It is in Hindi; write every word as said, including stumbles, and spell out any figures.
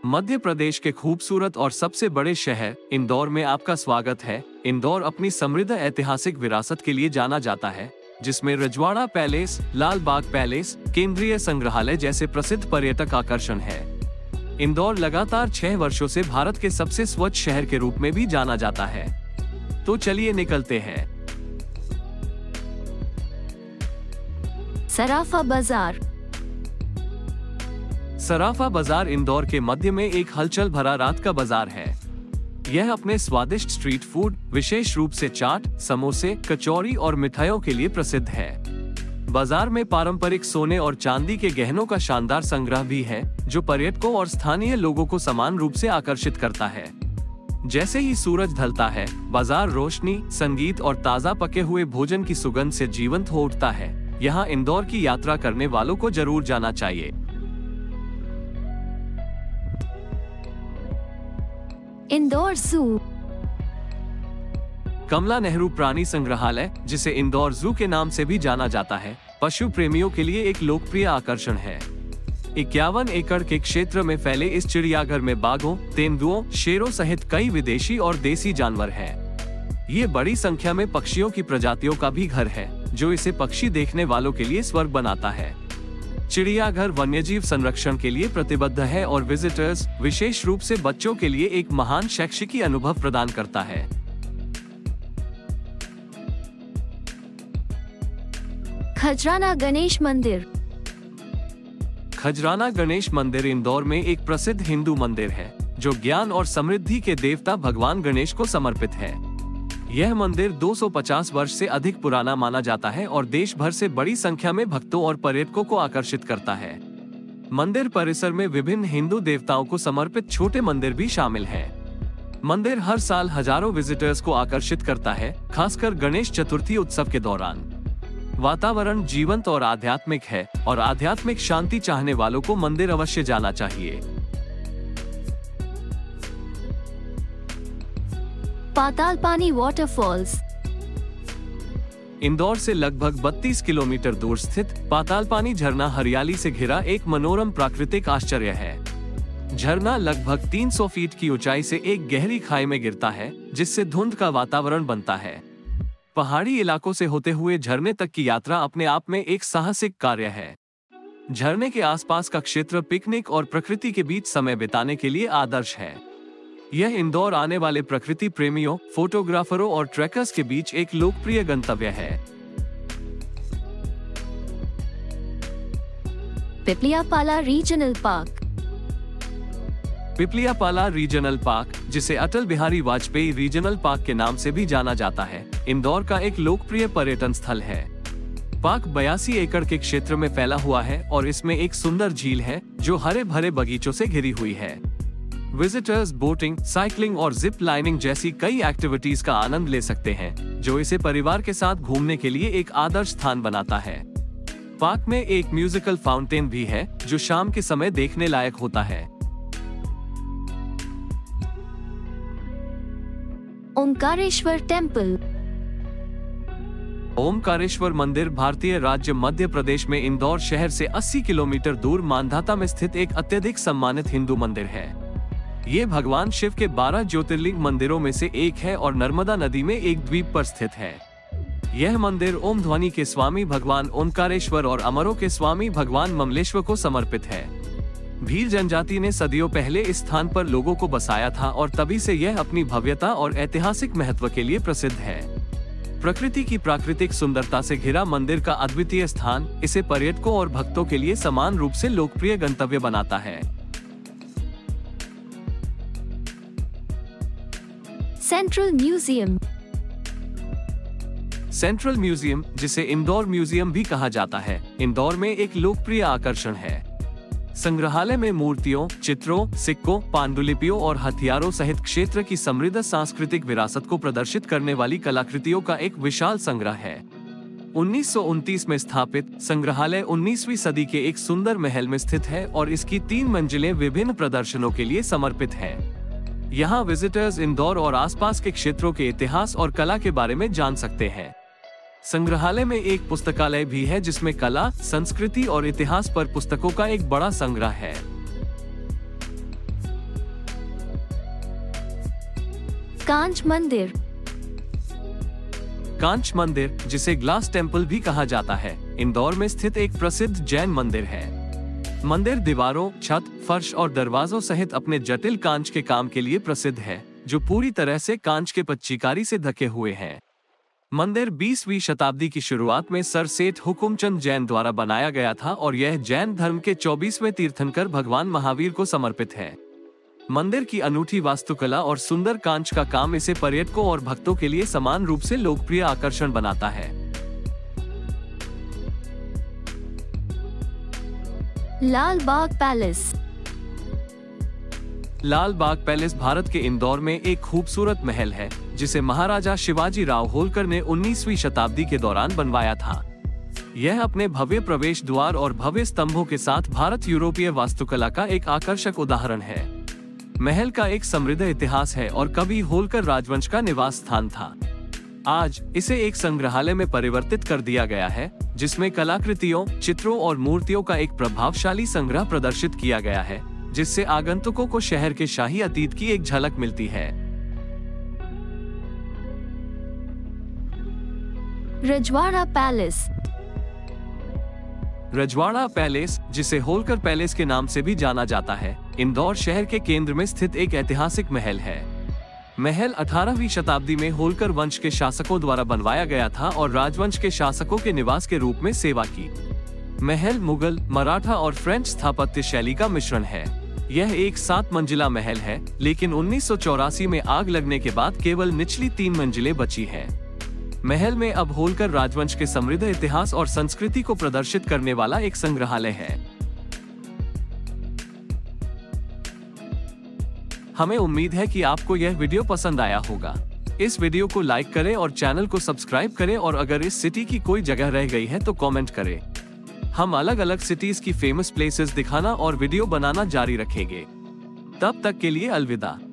मध्य प्रदेश के खूबसूरत और सबसे बड़े शहर इंदौर में आपका स्वागत है। इंदौर अपनी समृद्ध ऐतिहासिक विरासत के लिए जाना जाता है, जिसमें रजवाड़ा पैलेस, लाल बाग पैलेस, केंद्रीय संग्रहालय जैसे प्रसिद्ध पर्यटक आकर्षण है। इंदौर लगातार छह वर्षों से भारत के सबसे स्वच्छ शहर के रूप में भी जाना जाता है। तो चलिए निकलते हैं। सराफा बाजार। सराफा बाजार इंदौर के मध्य में एक हलचल भरा रात का बाजार है। यह अपने स्वादिष्ट स्ट्रीट फूड, विशेष रूप से चाट, समोसे, कचौरी और मिठाइयों के लिए प्रसिद्ध है। बाजार में पारंपरिक सोने और चांदी के गहनों का शानदार संग्रह भी है, जो पर्यटकों और स्थानीय लोगों को समान रूप से आकर्षित करता है। जैसे ही सूरज ढलता है, बाजार रोशनी, संगीत और ताजा पके हुए भोजन की सुगंध से जीवंत हो उठता है। यहाँ इंदौर की यात्रा करने वालों को जरूर जाना चाहिए। इंदौर जू। कमला नेहरू प्राणी संग्रहालय, जिसे इंदौर जू के नाम से भी जाना जाता है, पशु प्रेमियों के लिए एक लोकप्रिय आकर्षण है। इक्यावन एकड़ के क्षेत्र में फैले इस चिड़ियाघर में बाघों, तेंदुओं, शेरों सहित कई विदेशी और देसी जानवर हैं। ये बड़ी संख्या में पक्षियों की प्रजातियों का भी घर है, जो इसे पक्षी देखने वालों के लिए स्वर्ग बनाता है। चिड़ियाघर वन्यजीव संरक्षण के लिए प्रतिबद्ध है और विजिटर्स, विशेष रूप से बच्चों के लिए एक महान शैक्षिकी अनुभव प्रदान करता है। खजराना गणेश मंदिर। खजराना गणेश मंदिर इंदौर में एक प्रसिद्ध हिंदू मंदिर है, जो ज्ञान और समृद्धि के देवता भगवान गणेश को समर्पित है। यह मंदिर दो सौ पचास वर्ष से अधिक पुराना माना जाता है और देश भर से बड़ी संख्या में भक्तों और पर्यटकों को आकर्षित करता है। मंदिर परिसर में विभिन्न हिंदू देवताओं को समर्पित छोटे मंदिर भी शामिल हैं। मंदिर हर साल हजारों विजिटर्स को आकर्षित करता है, खासकर गणेश चतुर्थी उत्सव के दौरान। वातावरण जीवंत और आध्यात्मिक है और आध्यात्मिक शांति चाहने वालों को मंदिर अवश्य जाना चाहिए। पातालपानी वाटरफॉल्स। इंदौर से लगभग बत्तीस किलोमीटर दूर स्थित पातालपानी झरना हरियाली से घिरा एक मनोरम प्राकृतिक आश्चर्य है। झरना लगभग तीन सौ फीट की ऊंचाई से एक गहरी खाई में गिरता है, जिससे धुंध का वातावरण बनता है। पहाड़ी इलाकों से होते हुए झरने तक की यात्रा अपने आप में एक साहसिक कार्य है। झरने के आसपास का क्षेत्र पिकनिक और प्रकृति के बीच समय बिताने के लिए आदर्श है। यह इंदौर आने वाले प्रकृति प्रेमियों, फोटोग्राफरों और ट्रैकर्स के बीच एक लोकप्रिय गंतव्य है। Pipliyapala regional park. Pipliyapala regional park, जिसे अटल बिहारी वाजपेयी रीजनल पार्क के नाम से भी जाना जाता है, इंदौर का एक लोकप्रिय पर्यटन स्थल है। पार्क बयासी एकड़ के क्षेत्र में फैला हुआ है और इसमें एक सुंदर झील है, जो हरे भरे बगीचों से घिरी हुई है। विजिटर्स बोटिंग, साइकिलिंग और जिप लाइनिंग जैसी कई एक्टिविटीज का आनंद ले सकते हैं, जो इसे परिवार के साथ घूमने के लिए एक आदर्श स्थान बनाता है। पार्क में एक म्यूजिकल फाउंटेन भी है, जो शाम के समय देखने लायक होता है। ओंकारेश्वर टेम्पल। ओमकारेश्वर मंदिर भारतीय राज्य मध्य प्रदेश में इंदौर शहर से अस्सी किलोमीटर दूर मांधाता में स्थित एक अत्यधिक सम्मानित हिंदू मंदिर है। ये भगवान शिव के बारह ज्योतिर्लिंग मंदिरों में से एक है और नर्मदा नदी में एक द्वीप पर स्थित है। यह मंदिर ओम ध्वनि के स्वामी भगवान ओंकारेश्वर और अमरों के स्वामी भगवान ममलेश्वर को समर्पित है। भील जनजाति ने सदियों पहले इस स्थान पर लोगों को बसाया था और तभी से यह अपनी भव्यता और ऐतिहासिक महत्व के लिए प्रसिद्ध है। प्रकृति की प्राकृतिक सुंदरता से घिरा मंदिर का अद्वितीय स्थान इसे पर्यटकों और भक्तों के लिए समान रूप से लोकप्रिय गंतव्य बनाता है। Central museum. सेंट्रल म्यूजियम, जिसे इंदौर म्यूजियम भी कहा जाता है, इंदौर में एक लोकप्रिय आकर्षण है। संग्रहालय में मूर्तियों, चित्रों, सिक्कों, पांडुलिपियों और हथियारों सहित क्षेत्र की समृद्ध सांस्कृतिक विरासत को प्रदर्शित करने वाली कलाकृतियों का एक विशाल संग्रह है। उन्नीस सौ उनतीस में स्थापित संग्रहालय उन्नीसवीं सदी के एक सुंदर महल में स्थित है और इसकी तीन मंजिलें विभिन्न प्रदर्शनों के लिए समर्पित है। यहाँ विजिटर्स इंदौर और आसपास के क्षेत्रों के इतिहास और कला के बारे में जान सकते हैं। संग्रहालय में एक पुस्तकालय भी है, जिसमें कला, संस्कृति और इतिहास पर पुस्तकों का एक बड़ा संग्रह है। कांच मंदिर। कांच मंदिर, जिसे ग्लास टेम्पल भी कहा जाता है, इंदौर में स्थित एक प्रसिद्ध जैन मंदिर है। मंदिर दीवारों, छत, फर्श और दरवाजों सहित अपने जटिल कांच के काम के लिए प्रसिद्ध है, जो पूरी तरह से कांच के पच्चीकारी से ढके हुए हैं। मंदिर बीसवीं शताब्दी की शुरुआत में सर सेठ हुकुमचंद जैन द्वारा बनाया गया था और यह जैन धर्म के चौबीसवें तीर्थंकर भगवान महावीर को समर्पित है। मंदिर की अनूठी वास्तुकला और सुंदर कांच का काम इसे पर्यटकों और भक्तों के लिए समान रूप से लोकप्रिय आकर्षण बनाता है। लाल बाग पैलेस। लाल बाग पैलेस भारत के इंदौर में एक खूबसूरत महल है, जिसे महाराजा शिवाजी राव होलकर ने उन्नीसवीं शताब्दी के दौरान बनवाया था। यह अपने भव्य प्रवेश द्वार और भव्य स्तंभों के साथ भारत यूरोपीय वास्तुकला का एक आकर्षक उदाहरण है। महल का एक समृद्ध इतिहास है और कभी होलकर राजवंश का निवास स्थान था। आज इसे एक संग्रहालय में परिवर्तित कर दिया गया है, जिसमें कलाकृतियों, चित्रों और मूर्तियों का एक प्रभावशाली संग्रह प्रदर्शित किया गया है, जिससे आगंतुकों को शहर के शाही अतीत की एक झलक मिलती है। रजवाड़ा पैलेस। रजवाड़ा पैलेस, जिसे होलकर पैलेस के नाम से भी जाना जाता है, इंदौर शहर के केंद्र में स्थित एक ऐतिहासिक महल है। महल अठारहवीं शताब्दी में होलकर वंश के शासकों द्वारा बनवाया गया था और राजवंश के शासकों के निवास के रूप में सेवा की। महल मुगल, मराठा और फ्रेंच स्थापत्य शैली का मिश्रण है। यह एक सात मंजिला महल है, लेकिन उन्नीस सौ चौरासी में आग लगने के बाद केवल निचली तीन मंजिलें बची हैं। महल में अब होलकर राजवंश के समृद्ध इतिहास और संस्कृति को प्रदर्शित करने वाला एक संग्रहालय है। हमें उम्मीद है कि आपको यह वीडियो पसंद आया होगा। इस वीडियो को लाइक करें और चैनल को सब्सक्राइब करें, और अगर इस सिटी की कोई जगह रह गई है तो कमेंट करें। हम अलग अलग सिटीज की फेमस प्लेसेस दिखाना और वीडियो बनाना जारी रखेंगे। तब तक के लिए अलविदा।